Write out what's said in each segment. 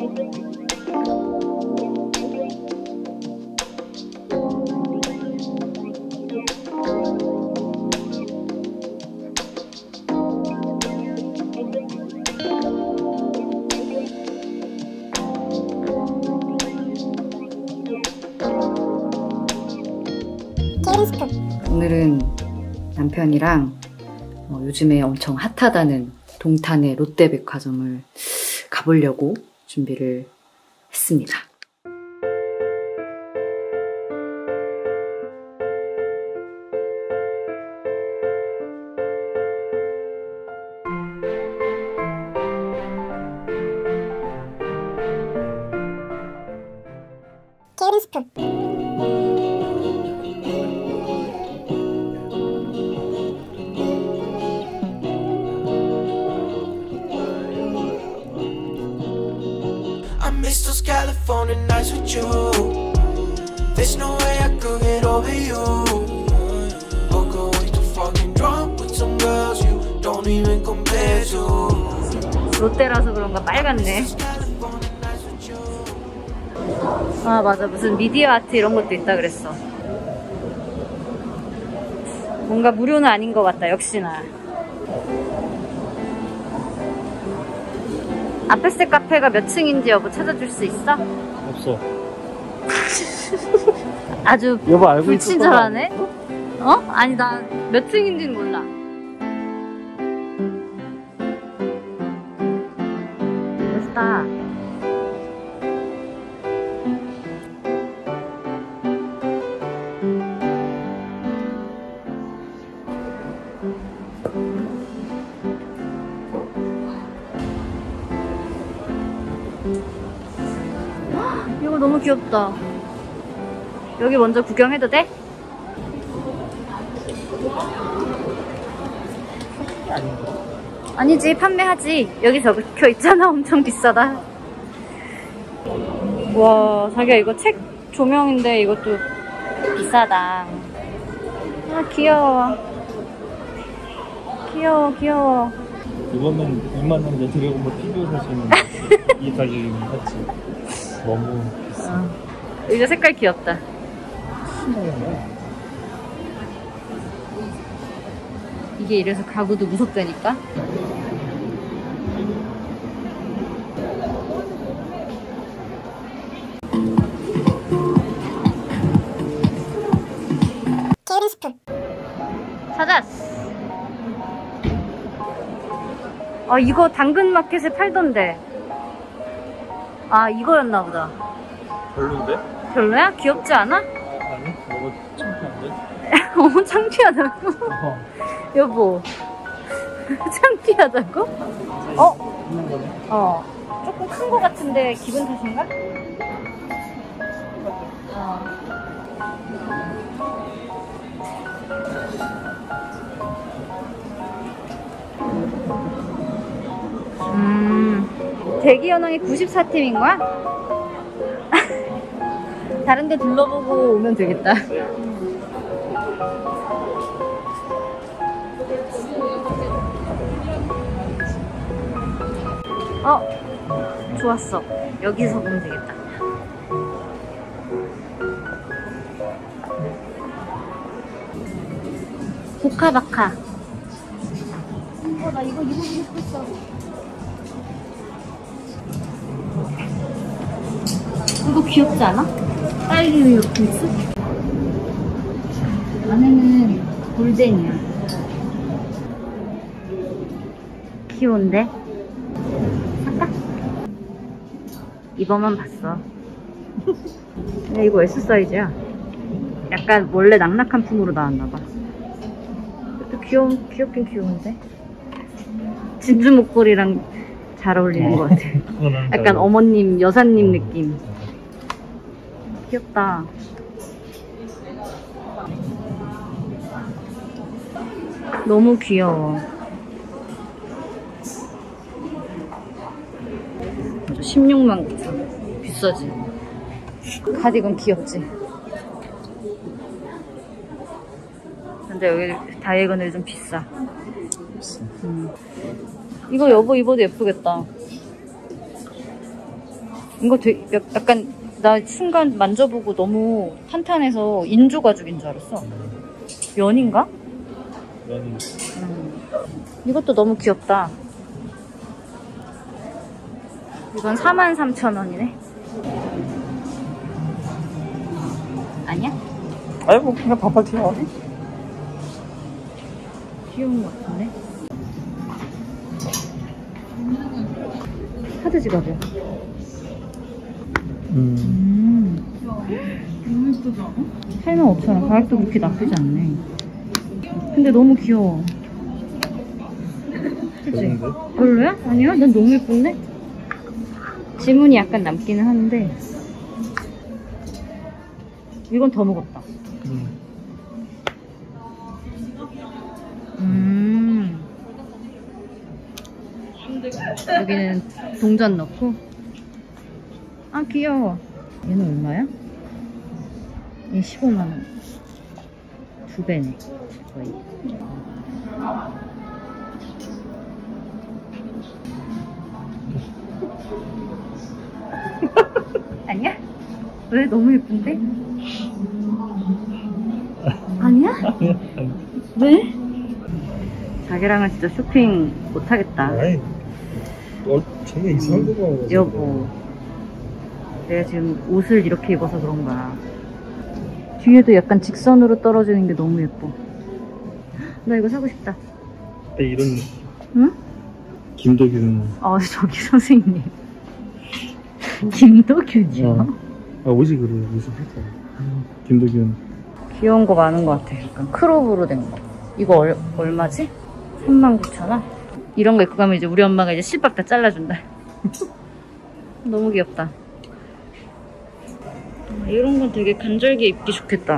오늘은 남편이랑 요즘에 엄청 핫하다는 동탄의 롯데백화점을 가보려고 준비를 했습니다. Miss those California nights with you. There's no way I could get over you. Or go way too fucking drunk with some girls you don't even compare to. 롯데라서 그런가 빨갛네. 아 맞아, 무슨 미디어 아트 이런 것도 있다 그랬어. 뭔가 무료는 아닌 것 같다, 역시나. 아페스 카페가 몇 층인지 여보 찾아줄 수 있어? 없어. 아주 여보 알고 불친절하네? 어? 아니 나 몇 층인지는 몰라. 멋있다. 이거 너무 귀엽다. 여기 먼저 구경해도 돼? 아니지, 판매하지. 여기 적혀 있잖아. 엄청 비싸다. 와, 자기야 이거 책 조명인데 이것도 비싸다. 아 귀여워. 귀여워 귀여워. 이거는 2만 원인데 드래곤볼 피규어 사시는 이 가격이면 같이 너무 비싸. 이거 색깔 귀엽다. 이게 이래서 가구도 무섭다니까? 찾았어. 아 이거 당근마켓에 팔던데. 아 이거였나 보다. 별론데? 별로야? 귀엽지 않아? 아니, 너무 창피한데? 어머 창피하다고? 여보 창피하다고? 어? 있는 거네. 조금 큰 거 같은데 기분 탓인가? 대기 현황이 94팀인 거야? 다른 데 둘러보고 오면 되겠다. 좋았어. 여기서 보면 되겠다. 보카바카. 나 이거 입어보고 싶었어. 이거 귀엽지 않아? 딸기 우유 핑스? 안에는 골덴이야. 귀여운데? 살까? 입어만 봤어. 근데 이거 S 사이즈야. 약간 원래 낙낙한 품으로 나왔나봐. 귀엽긴 귀여운데? 진주 목걸이랑 잘 어울리는 것 같아. 약간 어머님, 여사님 느낌. 귀엽다. 너무 귀여워. 16만 9천. 비싸지? 카디건 귀엽지? 근데 여기 다이건이 좀 비싸. 이거 여보 입어도 예쁘겠다. 이거 되게 약간 나 순간 만져보고 너무 탄탄해서 인조 가죽인 줄 알았어. 면인가? 면이. 이것도 너무 귀엽다. 이건 43,000원이네. 아니야? 아니 뭐 그냥 반팔티야. 귀여운 것 같은데? 카드 지갑이야. 너무 예쁘지 않아? 85,000원. 가격도 그렇게 나쁘지 않네. 근데 너무 귀여워. 그치? 별론데? 별로야? 아니야? 난 너무 예쁜데? 지문이 약간 남기는 하는데 이건 더 무겁다. 여기는 동전 넣고. 아 귀여워. 얘는 얼마야? 얘 15만원. 2배네 거의. 아니야? 왜? 너무 예쁜데? 아니야? 왜? 자기랑은 진짜 쇼핑 못하겠다. 아니 되게 이상한 거 봐. 여보, 내가 지금 옷을 이렇게 입어서 그런 거야. 뒤에도 약간 직선으로 떨어지는 게 너무 예뻐. 나 이거 사고 싶다. 근데 이런. 응? 김도균. 저기 선생님. 김도균이요? 옷이 그래. 옷이 살짝. 김도균. 귀여운 거 많은 것 같아. 약간 크롭으로 된 거. 이거 얼마지? 39,000원? 이런 거 입고 가면 이제 우리 엄마가 이제 실밥 다 잘라준다. 너무 귀엽다. 이런 건 되게 간절기에 입기 좋겠다.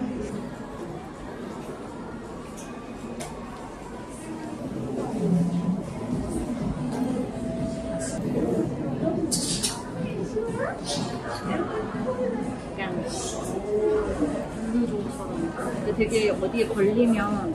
근데 되게 어디에 걸리면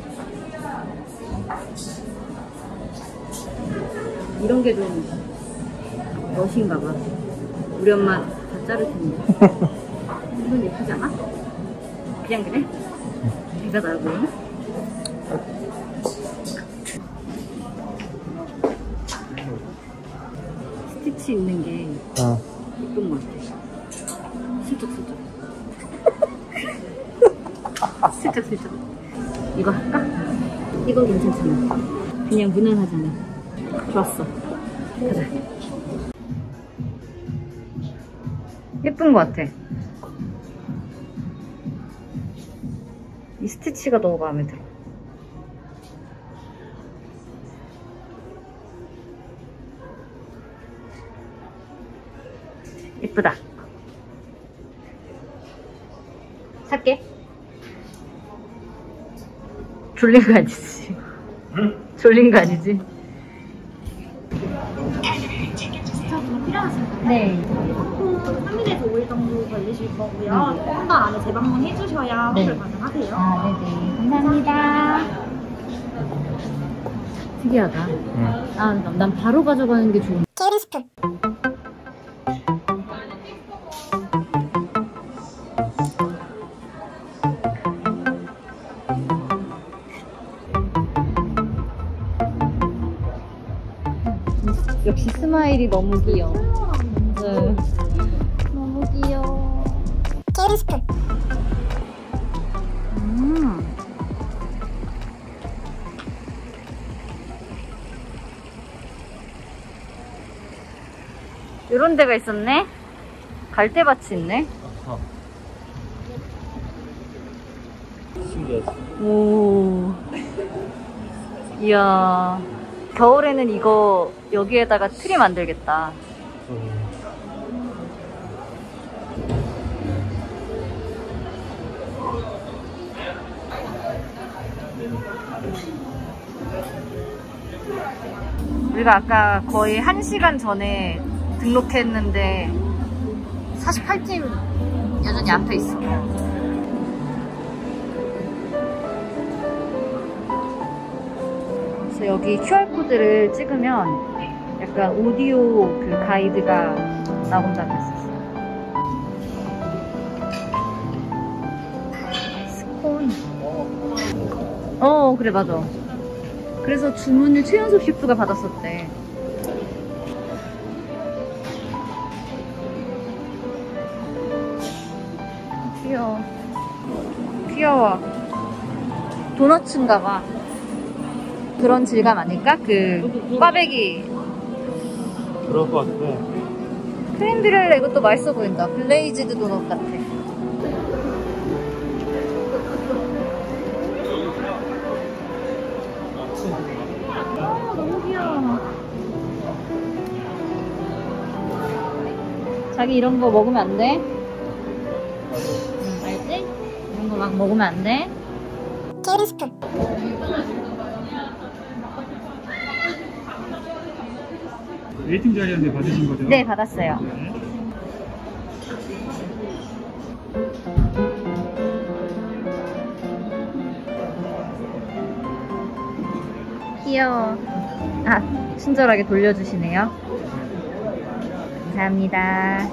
이런 게 좀 멋인가 봐. 우리 엄마 다 자를 텐데. 이건 예쁘지 않아? 그냥 그래? 내가 나고. 스티치 있는 게 예쁜 것 같아. 슬쩍. 슬쩍. 이거 할까? 이건 괜찮잖아. 그냥 무난하잖아. 좋았어. 가자. 예쁜 것 같아. 이 스티치가 너무 마음에 들어. 예쁘다. 살게. 졸린 거 아니지? 응? 졸린 거 아니지? 주차도 필요하신가요? 네. 보통 3일에서 5일 정도 걸리실 거고요. 좀 더 안에 재방문 해주셔야 네. 호출 가능하세요. 아, 네네. 감사합니다. 특이하다. 난 바로 가져가는 게 좋은데. 케이리스프. 역시 스마일이 너무 귀여워. 네. 너무 귀여워. 케이리스프. 이런 데가 있었네? 갈대밭이 있네? 신기하지? 오. 이야. 겨울에는 이거 여기에다가 트리 만들겠다. 우리가 아까 거의 1시간 전에 등록했는데 48팀 여전히 앞에 있어. 그래서 여기 QR코드를 찍으면 약간 오디오 그 가이드가 나 혼자 그랬었어. 스콘. 그래 맞아. 그래서 주문을 최연소 셰프가 받았었대. 귀여워. 귀여워. 도너츠인가 봐. 그런 질감 아닐까? 그 꽈배기. 그럴 것 같아. 크림브렐레 이것도 맛있어 보인다. 글레이즈드 도넛 같아. 너무 귀여워. 자기 이런 거 먹으면 안 돼? 알지? 이런 거 막 먹으면 안 돼? 웨이팅 자리한테 받으신 거죠? 네, 받았어요. 귀여워. 아, 친절하게 돌려주시네요. 감사합니다.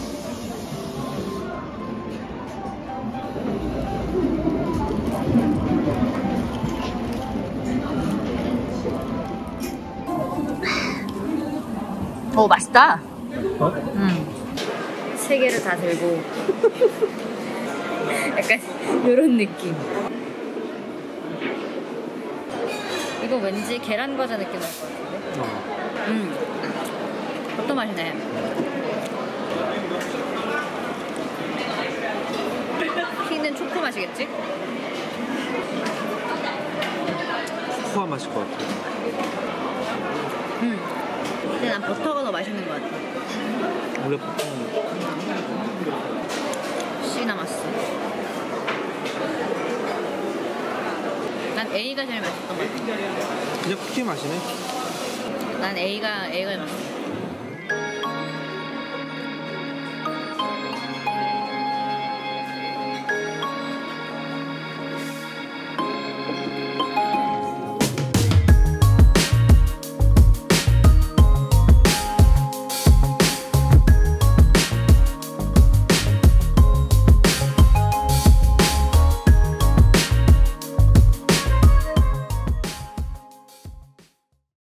오, 맛있다. 세 개를 다 들고 약간 요런 느낌. 이거 왠지 계란 과자 느낌 날 것 같은데. 그것도 맛있네. 튀는 초코 맛이겠지? 코코아 맛일 것 같아. 근데 난 버터가 더 맛있는 것 같아. 원래 보통 C 남았어. 난 A가 제일 맛있던 것 같아. 그냥 쿠키 맛이네. 난 A가 맛있어.